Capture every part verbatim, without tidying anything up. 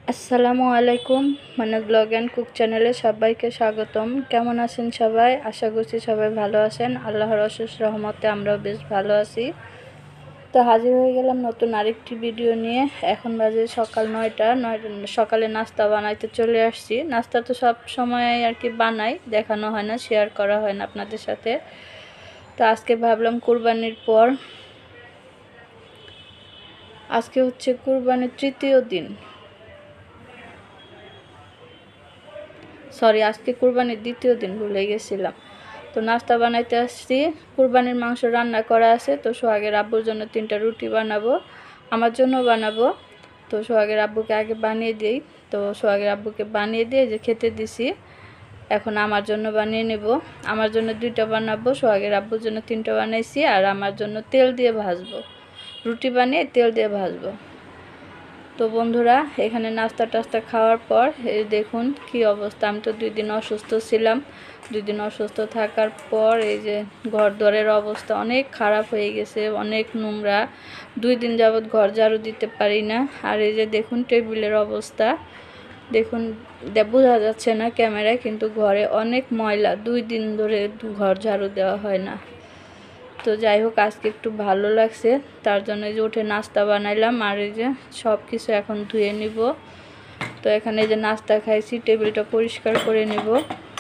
আসসালামু আলাইকুম। মানে ব্লগ অ্যান্ড কুক চ্যানেলে সবাইকে স্বাগতম। কেমন আছেন সবাই? আশা করছি সবাই ভালো আছেন। আল্লাহর অশেষ রহমতে আমরাও বেশ ভালো আছি। তো হাজির হয়ে গেলাম নতুন আরেকটি ভিডিও নিয়ে। এখন বাজে সকাল নয়টা নয়টা সকালে নাস্তা বানাইতে চলে আসছি। নাস্তা তো সব সময় আর কি বানাই, দেখানো হয় না, শেয়ার করা হয় না আপনাদের সাথে। তো আজকে ভাবলাম কুরবানির পর, আজকে হচ্ছে কুরবানির তৃতীয় দিন, সরি আজকে কুরবানির দ্বিতীয় দিন, ভুলে গেছিলাম। তো নাস্তা বানাইতে আসছি। কুরবানির মাংস রান্না করা আছে, তো সোহাগের আব্বুর জন্য তিনটা রুটি বানাবো, আমার জন্য বানাবো। তো সোহাগের আব্বুকে আগে বানিয়ে দিই। তো সোহাগের আব্বুকে বানিয়ে দিয়ে যে খেতে দিছি, এখন আমার জন্য বানিয়ে নেব। আমার জন্য দুইটা বানাবো, সোহাগের আব্বুর জন্য তিনটা বানাইছি, আর আমার জন্য তেল দিয়ে ভাজবো, রুটি বানিয়ে তেল দিয়ে ভাজবো। তো বন্ধুরা, এখানে নাস্তা টাস্তা খাওয়ার পর এই দেখুন কি অবস্থা। আমি তো দুই দিন অসুস্থ ছিলাম। দুই দিন অসুস্থ থাকার পর এই যে ঘর দরের অবস্থা অনেক খারাপ হয়ে গেছে, অনেক নোংরা। দুই দিন যাবৎ ঘর ঝাড়ু দিতে পারি না। আর এই যে দেখুন টেবিলের অবস্থা, দেখুন বোঝা যাচ্ছে না ক্যামেরায়, কিন্তু ঘরে অনেক ময়লা। দুই দিন ধরে ঘর ঝাড়ু দেওয়া হয় না। তো যাই হোক, আজকে একটু ভালো লাগছে, তার জন্য যে উঠে নাস্তা বানাইলাম। আর এই যে সব কিছু এখন ধুয়ে নিব। তো এখানে যে নাস্তা খাইছি, টেবিলটা পরিষ্কার করে নিব।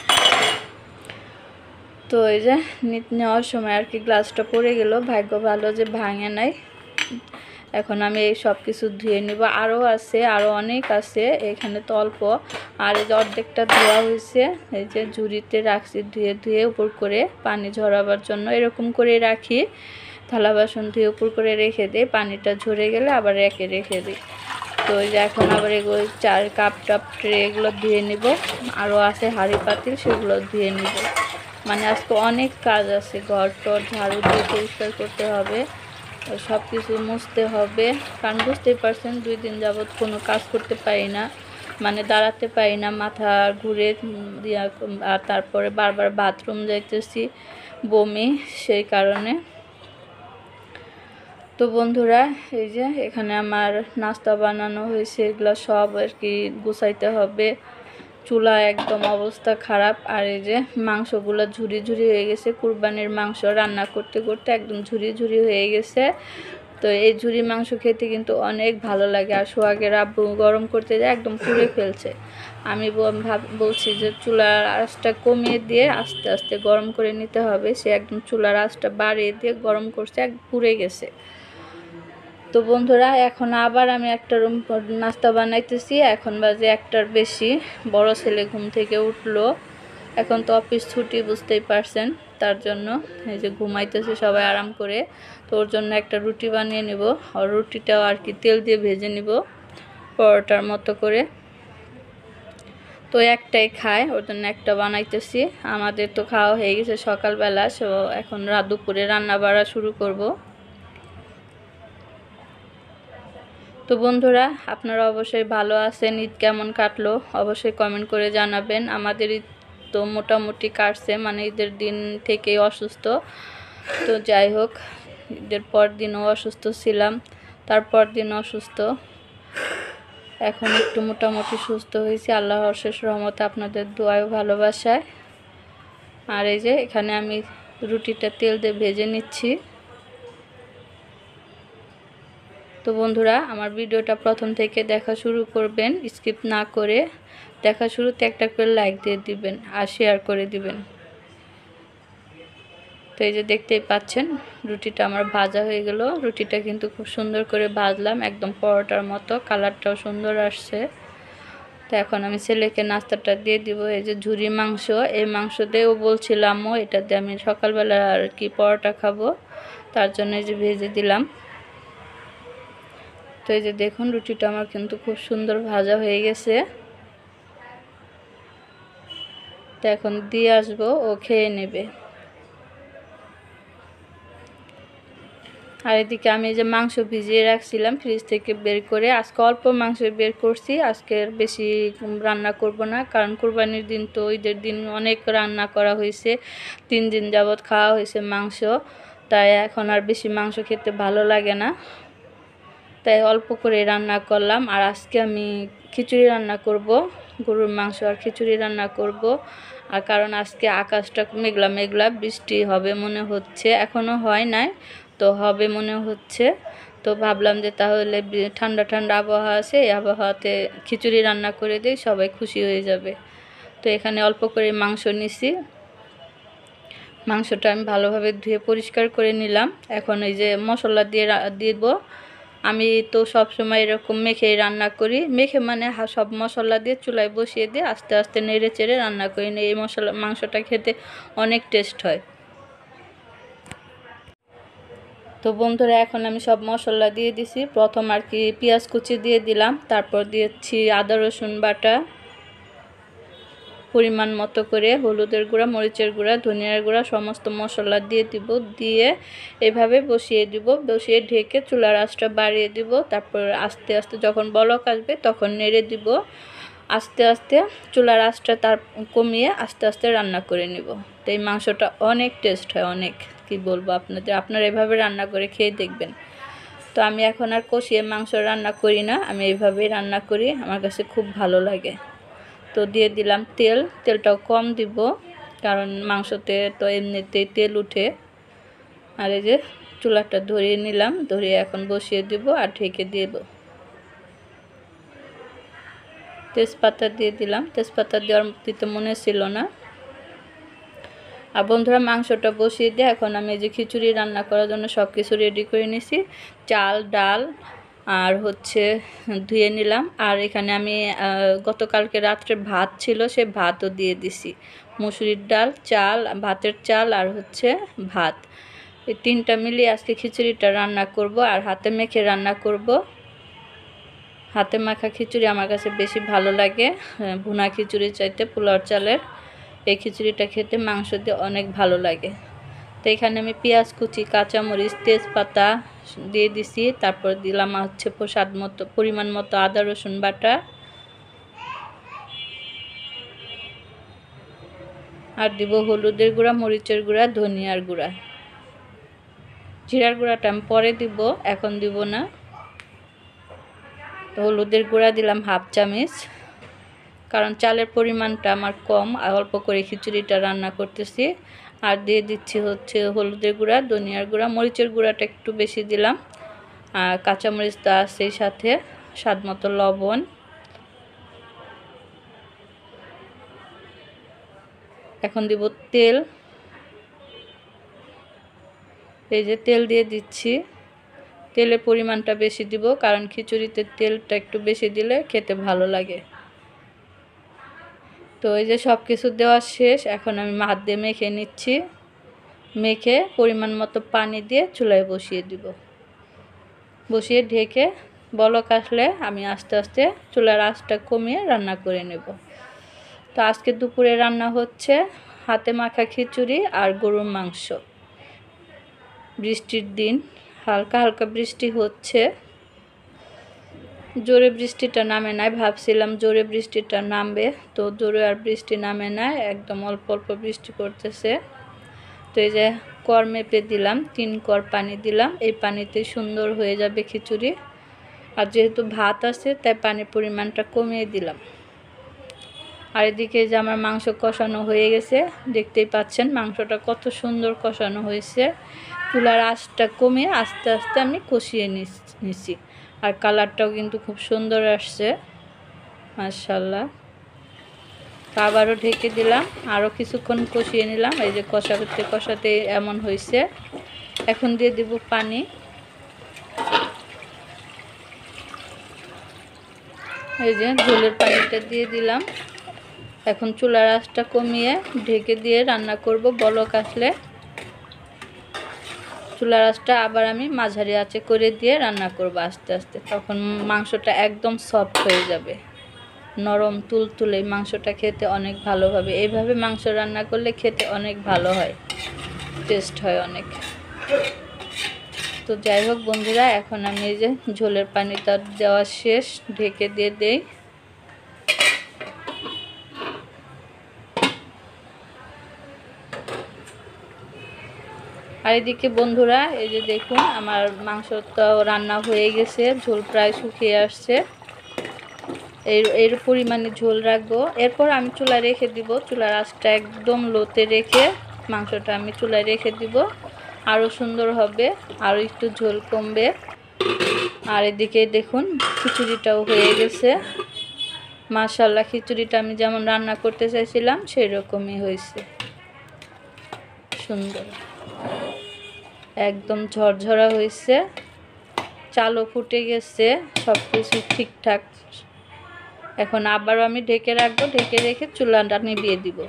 তো এই যে নেওয়ার সময় আর কি গ্লাসটা পড়ে গেল, ভাগ্য ভালো যে ভাঙে নাই। এখন আমি এই সব কিছু ধুয়ে নিব। আরও আছে, আরও অনেক আছে, এখানে তো অল্প। আর এই যে অর্ধেকটা ধোয়া হয়েছে, এই যে ঝুড়িতে রাখছি ধুয়ে ধুয়ে উপর করে পানি ঝরাবার জন্য। এরকম করে রাখি, থালা বাসন ধুয়ে উপর করে রেখে দিই, পানিটা ঝরে গেলে আবার রেখে রেখে দিই। তো এই যে এখন আবার এগুলো চার কাপ টাপ ট্রে এগুলো ধুয়ে নিব। আরও আছে হাঁড়ি পাতিল, সেগুলো ধুয়ে নিব। মানে আজকে অনেক কাজ আছে, ঘর টর ঝাড়ু দিয়ে পরিষ্কার করতে হবে, সব কিছু মুছতে হবে। কারণ বুঝতেই পারছেন দুই দিন যাবৎ কোনো কাজ করতে পারি না, মানে দাঁড়াতে পারি না, মাথা ঘুরে দিয়া। আর তারপরে বারবার বাথরুম যাইতেছি, বমি, সেই কারণে। তো বন্ধুরা, এই যে এখানে আমার নাস্তা বানানো হয়েছে, এগুলো সব আর কি গুছাইতে হবে। চুলা একদম অবস্থা খারাপ। আর এই যে মাংসগুলো ঝুরি ঝুরি হয়ে গেছে, কুরবানির মাংস রান্না করতে করতে একদম ঝুরি ঝুরি হয়ে গেছে। তো এই ঝুরি মাংস খেতে কিন্তু অনেক ভালো লাগে। আর সোহাগের আব্বু গরম করতে যায় একদম পুড়ে ফেলছে। আমি ভাব বলছি যে চুলার আঁচটা কমিয়ে দিয়ে আস্তে আস্তে গরম করে নিতে হবে। সে একদম চুলার আঁচটা বাড়িয়ে দিয়ে গরম করছে, এক পুড়ে গেছে। তো বন্ধুরা, এখন আবার আমি একটা রুম নাস্তা বানাইতেছি। এখন বাজে একটার বেশি, বড় ছেলে ঘুম থেকে উঠলো। এখন তো অফিস ছুটি, বুঝতেই পারছেন, তার জন্য এই যে ঘুমাইতেছে সবাই আরাম করে। তো ওর জন্য একটা রুটি বানিয়ে নিব, আর রুটিটাও আর কি তেল দিয়ে ভেজে নিব পরোটার মতো করে। তো একটাই খায়, ওর জন্য একটা বানাইতেছি। আমাদের তো খাওয়া হয়ে গেছে সকালবেলা, সো এখন রাত দুপুরে রান্না বাড়া শুরু করব। তো বন্ধুরা, আপনারা অবশ্যই ভালো আছেন। ঈদ কেমন কাটলো অবশ্যই কমেন্ট করে জানাবেন। আমাদের ঈদ তো মোটামুটি কাটছে, মানে ঈদের দিন থেকেই অসুস্থ। তো যাই হোক, ঈদের পর দিনও অসুস্থ ছিলাম, তারপর দিন অসুস্থ, এখন একটু মোটামুটি সুস্থ হয়েছি আল্লাহর অশেষ রহমতে, আপনাদের দোয়ায় ভালোবাসায়। আর এই যে এখানে আমি রুটিটা তেল দিয়ে ভেজে নিচ্ছি। তো বন্ধুরা, আমার ভিডিওটা প্রথম থেকে দেখা শুরু করবেন, স্কিপ না করে। দেখা শুরুতে একটা করে লাইক দিয়ে দিবেন আর শেয়ার করে দিবেন। তো এই যে দেখতেই পাচ্ছেন রুটিটা আমার ভাজা হয়ে গেল। রুটিটা কিন্তু খুব সুন্দর করে ভাজলাম, একদম পরোটার মতো, কালারটাও সুন্দর আসছে। তো এখন আমি ছেলেকে নাস্তাটা দিয়ে দিব। এই যে ঝুরি মাংস, এই মাংস দিয়েও বলছিলাম এটা দিয়ে আমি সকালবেলা আর কি পরোটা খাবো, তার জন্য এই যে ভেজে দিলাম। তো এই যে দেখুন রুটিটা আমার কিন্তু খুব সুন্দর ভাজা হয়ে গেছে। তো এখন দিয়ে আসবো, ও খেয়ে নেবে। আর এদিকে আমি যে মাংস ভিজিয়ে রাখছিলাম ফ্রিজ থেকে বের করে, আজকে অল্প মাংস বের করছি, আজকে বেশি রান্না করব না, কারণ কুরবানির দিন তো ঈদের দিন অনেক রান্না করা হয়েছে, তিন দিন যাবৎ খাওয়া হয়েছে মাংস, তাই এখন আর বেশি মাংস খেতে ভালো লাগে না। তাই অল্প করে রান্না করলাম। আর আজকে আমি খিচুড়ি রান্না করব, গরুর মাংস আর খিচুড়ি রান্না করব। আর কারণ আজকে আকাশটা মেঘলা মেঘলা, বৃষ্টি হবে মনে হচ্ছে, এখনও হয় নাই তো হবে মনে হচ্ছে। তো ভাবলাম যে তাহলে ঠান্ডা ঠান্ডা আবহাওয়া আছে, এই আবহাওয়াতে খিচুড়ি রান্না করে দিই, সবাই খুশি হয়ে যাবে। তো এখানে অল্প করে মাংস নিছি, মাংসটা আমি ভালোভাবে ধুয়ে পরিষ্কার করে নিলাম। এখন এই যে মশলা দিয়ে দিব। আমি তো সব সময় এরকম মেখে রান্না করি, মেখে মানে সব মশলা দিয়ে চুলায় বসিয়ে দিয়ে আস্তে আস্তে নেড়ে চেড়ে রান্না করি। এই মশলা মাংসটা খেতে অনেক টেস্ট হয়। তো বন্ধুরা এখন আমি সব মশলা দিয়ে দিছি। প্রথম আর কি পেঁয়াজ কুচি দিয়ে দিলাম, তারপর দিয়েছি আদা রসুন বাটা পরিমাণ মতো করে, হলুদের গুঁড়া, মরিচের গুঁড়া, ধনিয়ার গুঁড়া, সমস্ত মশলা দিয়ে দিব। দিয়ে এভাবে বসিয়ে দিব, বসিয়ে ঢেকে চুলার আঁচটা বাড়িয়ে দিব। তারপর আস্তে আস্তে যখন বলক আসবে তখন নেড়ে দিব। আস্তে আস্তে চুলার আঁচটা তার কমিয়ে আস্তে আস্তে রান্না করে নিব। তো এই মাংসটা অনেক টেস্ট হয়, অনেক কি বলবো আপনাদের, আপনারা এভাবে রান্না করে খেয়ে দেখবেন। তো আমি এখন আর কষিয়ে মাংস রান্না করি না, আমি এইভাবেই রান্না করি, আমার কাছে খুব ভালো লাগে। তো দিয়ে দিলাম তেল, তেলটাও কম দিব কারণ মাংসতে তো এমনিতেই তেল উঠে। আর এই যে চুলাটা ধরিয়ে নিলাম, ধরিয়ে এখন বসিয়ে দিব আর ঢেকে দেব। তেজপাতা দিয়ে দিলাম, তেজপাতা দেওয়ার দিতে মনে ছিল না। আর বন্ধুরা মাংসটা বসিয়ে দিয়ে এখন আমি এই যে খিচুড়ি রান্না করার জন্য সব কিছু রেডি করে নিছি। চাল, ডাল আর হচ্ছে ধুয়ে নিলাম। আর এখানে আমি গতকালকে রাত্রে ভাত ছিল, সে ভাতও দিয়ে দিছি। মুসুরির ডাল, চাল, ভাতের চাল আর হচ্ছে ভাত, এই তিনটা মিলিয়ে আজকে খিচুড়িটা রান্না করব। আর হাতে মেখে রান্না করব। হাতে মাখা খিচুড়ি আমার কাছে বেশি ভালো লাগে ভুনা খিচুড়ি চাইতে। পোলাও চালের এই খিচুড়িটা খেতে মাংস দিয়ে অনেক ভালো লাগে। তো এখানে আমি পেঁয়াজ কুচি, কাঁচামরিচ, তেজপাতা দিয়ে দিছি। তারপর দিলাম হচ্ছে স্বাদ মতো পরিমাণ মতো আদা রসুন বাটা। আর দিব হলুদের গুঁড়া, মরিচের গুঁড়া, ধনিয়ার গুঁড়া। জিরার গুঁড়াটা আমি পরে দিব, এখন দিব না। তো হলুদের গুঁড়া দিলাম হাফ চামচ, কারণ চালের পরিমাণটা আমার কম, আর অল্প করে খিচুড়িটা রান্না করতেছি। আর দিয়ে দিচ্ছি হচ্ছে হলুদের গুঁড়া, ধনিয়ার গুঁড়া, মরিচের গুঁড়াটা একটু বেশি দিলাম। আর কাঁচামরিচটা সেই সাথে স্বাদ মতো লবণ। এখন দিব তেল, এই যে তেল দিয়ে দিচ্ছি। তেলের পরিমাণটা বেশি দিব কারণ খিচুড়িতে তেলটা একটু বেশি দিলে খেতে ভালো লাগে। তো এই যে সব কিছু দেওয়া শেষ, এখন আমি হাত দিয়ে মেখে নিচ্ছি। মেখে পরিমাণ মতো পানি দিয়ে চুলায় বসিয়ে দিব। বসিয়ে ঢেকে বলক আসলে আমি আস্তে আস্তে চুলার আঁচটা কমিয়ে রান্না করে নেব। তো আজকে দুপুরে রান্না হচ্ছে হাতে মাখা খিচুড়ি আর গরুর মাংস। বৃষ্টির দিন, হালকা হালকা বৃষ্টি হচ্ছে, জোরে বৃষ্টিটা নামে নাই, ভাবছিলাম জোরে বৃষ্টিটা নামবে, তো জোরে আর বৃষ্টি নামে না, একদম অল্প অল্প বৃষ্টি পড়তেছে। তো এই যে কর মেপে দিলাম, তিন কর পানি দিলাম, এই পানিতে সুন্দর হয়ে যাবে খিচুড়ি। আর যেহেতু ভাত আছে তাই পানির পরিমাণটা কমিয়ে দিলাম। আর এদিকে যে আমার মাংস কষানো হয়ে গেছে, দেখতেই পাচ্ছেন মাংসটা কত সুন্দর কষানো হয়েছে। চুলার আঁচটা কমিয়ে আস্তে আস্তে আমি কষিয়ে নিছি। আর কালারটাও কিন্তু খুব সুন্দর আসছে, মাশাআল্লাহ। আবারও ঢেকে দিলাম, আরও কিছুক্ষণ কষিয়ে নিলাম। এই যে কষাতে কষাতে এমন হয়েছে। এখন দিয়ে দিব পানি। এই যে ঝোলের পানিটা দিয়ে দিলাম। এখন চুলার আঁচটা কমিয়ে ঢেকে দিয়ে রান্না করব। বলক আসলে চুলার আঁচটা আবার আমি মাঝারি আঁচে করে দিয়ে রান্না করব আস্তে আস্তে, তখন মাংসটা একদম সফট হয়ে যাবে, নরম তুলতুলে। মাংসটা খেতে অনেক ভালো হবে, এইভাবে মাংস রান্না করলে খেতে অনেক ভালো হয়, টেস্ট হয় অনেক। তো যাই হোক বন্ধুরা, এখন আমি এই যে ঝোলের পানিটা দেওয়া শেষ, ঢেকে দিয়ে দেই। আর এদিকে বন্ধুরা এই যে দেখুন আমার মাংসটা রান্না হয়ে গেছে, ঝোল প্রায় শুকিয়ে আসছে। এর এর পরিমাণে ঝোল রাখবো, এরপর আমি চুলায় রেখে দিব। চুলার আঁচটা একদম লোতে রেখে মাংসটা আমি চুলায় রেখে দিব, আরও সুন্দর হবে, আরও একটু ঝোল কমবে। আর এদিকে দেখুন খিচুড়িটাও হয়ে গেছে। মাশাআল্লাহ, খিচুড়িটা আমি যেমন রান্না করতে চাইছিলাম সেই রকমই হয়েছে, সুন্দর একদম ঝরঝরা হয়েছে, চালও ফুটে গেছে, সব কিছু ঠিকঠাক। এখন আবারও আমি ঢেকে রাখবো, ঢেকে রেখে চুলাটা নিভিয়ে দিব।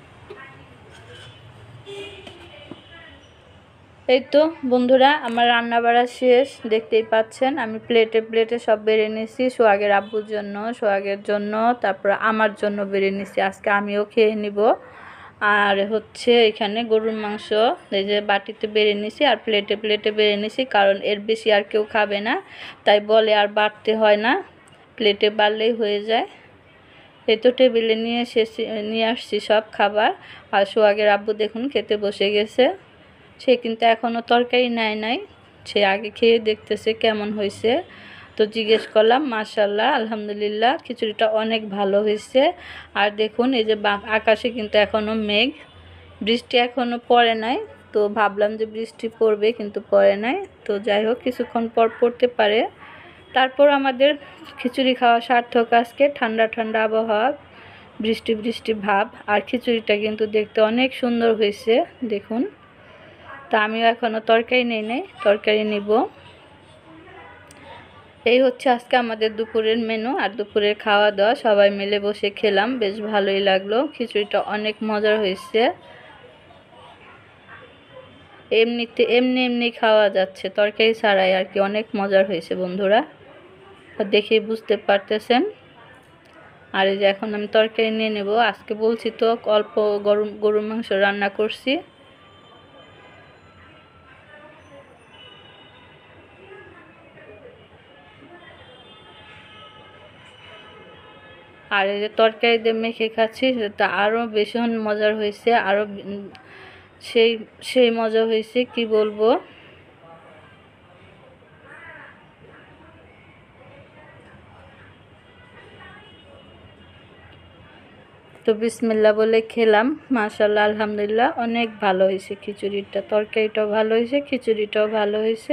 এই তো বন্ধুরা আমার রান্না বাড়া শেষ, দেখতেই পাচ্ছেন আমি প্লেটে প্লেটে সব বেড়ে নিয়েছি। সোহাগের আব্বুর জন্য, সোহাগের জন্য, তারপর আমার জন্য বেড়ে নিয়েছি, আজকে আমিও খেয়ে নিব। আর হচ্ছে এখানে গরুর মাংস এই যে বাটিতে বেড়ে নিয়েছি আর প্লেটে প্লেটে বেড়ে নিয়েছি, কারণ এর বেশি আর কেউ খাবে না, তাই বলে আর বাড়তে হয় না, প্লেটে বাড়লেই হয়ে যায়। এই তো টেবিলে নিয়ে এসেছি, নিয়ে আসছি সব খাবার। আর সোহাগের আব্বু দেখুন খেতে বসে গেছে, সে কিন্তু এখনও তরকারি নেয় নাই, সে আগে খেয়ে দেখতেছে কেমন হয়েছে। তো জিজ্ঞেস করলাম, মাশাআল্লাহ আলহামদুলিল্লাহ খিচুড়িটা অনেক ভালো হয়েছে। আর দেখুন এই যে আকাশে কিন্তু এখনও মেঘ, বৃষ্টি এখনও পড়ে নাই, তো ভাবলাম যে বৃষ্টি পড়বে কিন্তু পড়ে নাই। তো যাই হোক কিছুক্ষণ পর পড়তে পারে, তারপর আমাদের খিচুড়ি খাওয়া সার্থক। আজকে ঠান্ডা ঠান্ডা আবহাওয়া, বৃষ্টি বৃষ্টি ভাব, আর খিচুড়িটা কিন্তু দেখতে অনেক সুন্দর হয়েছে দেখুন। তা আমিও এখনও তরকারি নেই নাই, তরকারি নিব। এই হচ্ছে আজকে আমাদের দুপুরের মেনু আর দুপুরের খাওয়া দাওয়া, সবাই মিলে বসে খেলাম, বেশ ভালোই লাগলো। খিচুড়িটা অনেক মজার হয়েছে, এমনিতে এমনি এমনি খাওয়া যাচ্ছে তরকারি ছাড়াই আর কি, অনেক মজার হয়েছে বন্ধুরা, দেখেই বুঝতে পারতেছেন। আর এই যে এখন আমি তরকারি নিয়ে নেব। আজকে বলছি তো অল্প গরম গরুর মাংস রান্না করছি। আর এই যে তরকারি দিয়ে মেখে খাচ্ছি, সেটা আরও ভীষণ মজার হয়েছে, আরও সেই সেই মজা হয়েছে কি বলবো। তো বিসমিল্লাহ বলে খেলাম, মাশাআল্লাহ আলহামদুলিল্লাহ অনেক ভালো হয়েছে খিচুড়িটা, তরকারিটাও ভালো হয়েছে, খিচুড়িটাও ভালো হয়েছে।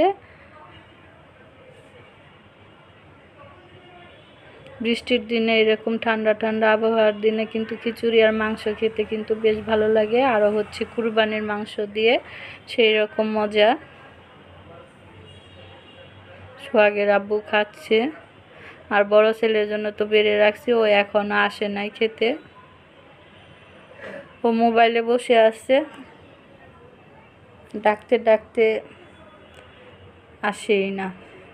বৃষ্টির দিনে এরকম ঠান্ডা ঠান্ডা আবহাওয়ার দিনে কিন্তু খিচুড়ি আর মাংস খেতে কিন্তু বেশ ভালো লাগে, আরও হচ্ছে কুরবানির মাংস দিয়ে সেই রকম মজা। সোহাগের আব্বু খাচ্ছে, আর বড় ছেলের জন্য তো বেড়ে রাখছি, ও এখনো আসে নাই খেতে, ও মোবাইলে বসে আছে, ডাকতে ডাকতে আসেই না।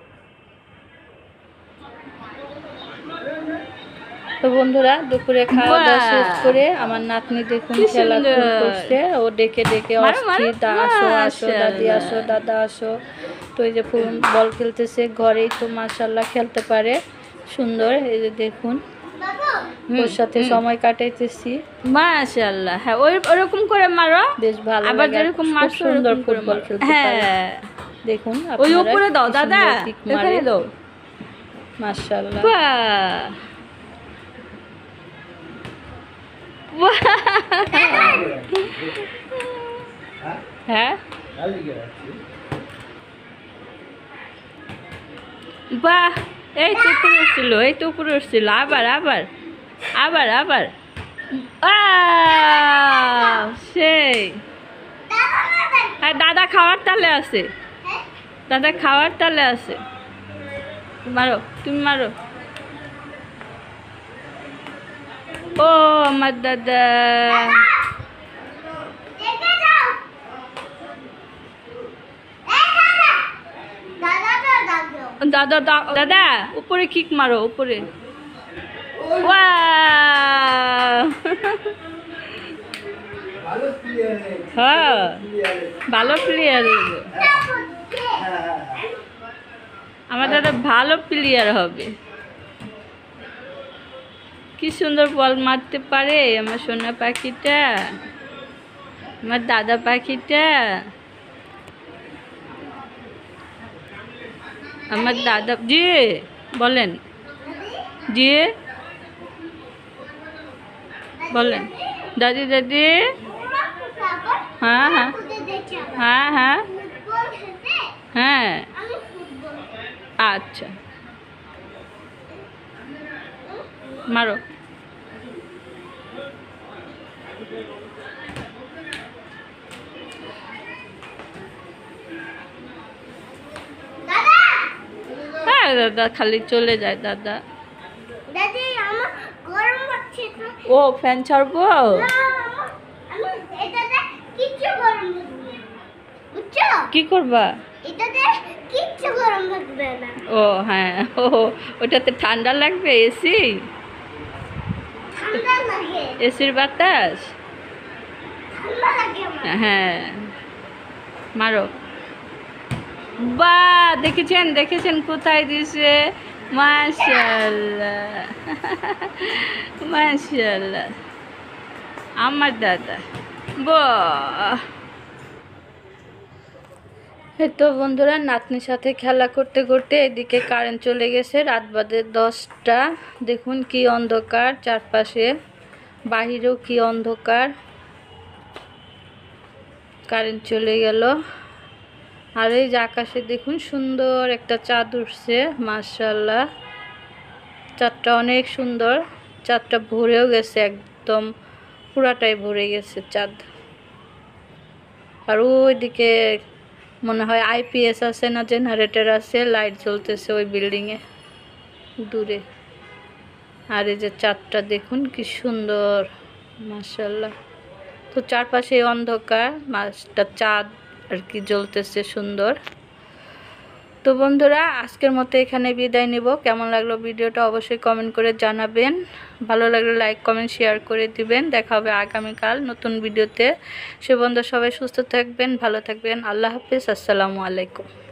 তো বন্ধুরা দুপুরে খাওয়া দাওয়া শেষ করে আমার নাতনি দেখুন খেলা করছে, ও ডেকে ডেকে অস্থির, দা আসো আসো দাদি আসো দাদা আসো। তো এই যে বল খেলতেছে ঘরেই, তো মাশাআল্লাহ খেলতে পারে সুন্দর। এই যে দেখুন ওর সাথে সময় কাটাইতেছি, মাশাআল্লাহ। হ্যাঁ ওই ওরকম করে মারো, বেশ ভালো আবার যেরকম মারো সুন্দর ফুটবল খেলতে পারে। দেখুন ওই উপরে দাও দাদা, এখানে দাও, মাশাআল্লাহ। হ্যাঁ বাহ, এই তো উপরে উঠছিল, এই তো উপরে উঠছিল, আবার আবার আবার আবার সেই। দাদা খাওয়ার তালে আছে, দাদা খাওয়ার তালে আছে, মারো তুমি মারো। ও আমার দাদা, দাদা দাদা উপরে কিক মারো, উপরে। হ্যাঁ ভালো প্লেয়ার, আমার দাদা ভালো প্লেয়ার হবে, কি সুন্দর বল মারতে পারে আমার সোনা পাখিটা, আমার দাদা পাখিটা। আমার দাদা জি বলেন, জি বলেন, দাদি দাদি, হ্যাঁ হ্যাঁ হ্যাঁ হ্যাঁ হ্যাঁ আচ্ছা মারো। হ্যাঁ দাদা খালি চলে যায় দাদা। দাদি আমার গরম লাগছে তো। ও ফ্যান ছাড়বো। না, আমি এটাতে কিচ্ছু গরম লাগবে না। বুঝছো? কি করবা? এটাতে কিচ্ছু গরম লাগবে না। ও হ্যাঁ, ও ওটাতে ঠান্ডা লাগবে, এসি ঠান্ডা লাগে। এসির বাতাস। ঠান্ডা লাগে আমার। হ্যাঁ মারো। বা দেখেছেন দেখেছেন কোথায় দিছে, মাশাআল্লাহ মাশাআল্লাহ আমার দাদা। বাহ। এই তো বন্ধুরা নাতনির সাথে খেলা করতে করতে এদিকে কারেন্ট চলে গেছে, রাত বাজে দশটা। দেখুন কি অন্ধকার চারপাশে, বাহিরেও কি অন্ধকার, কারেন্ট চলে গেল। আর এই যে আকাশে দেখুন সুন্দর একটা চাঁদ উঠছে, মাশাআল্লাহ। চাঁদটা অনেক সুন্দর, চাঁদটা ভরেও গেছে, একদম পুরাটাই ভরে গেছে চাঁদ। আর ওইদিকে মনে হয় আইপিএস আছে না, জেনারেটর আছে, লাইট জ্বলতেছে ওই বিল্ডিংয়ে দূরে। আর এই যে চাঁদটা দেখুন কি সুন্দর, মাশাআল্লাহ। তো চারপাশে অন্ধকার, মাছটা চাঁদ আর কি জ্বলতেছে সুন্দর। তো বন্ধুরা আজকের মতো এখানে বিদায় নেব। কেমন লাগলো ভিডিওটা অবশ্যই কমেন্ট করে জানাবেন, ভালো লাগলে লাইক কমেন্ট শেয়ার করে দিবেন। দেখা হবে আগামীকাল নতুন ভিডিওতে। সে বন্ধু সবাই সুস্থ থাকবেন, ভালো থাকবেন। আল্লাহ হাফেজ, আসসালামু আলাইকুম।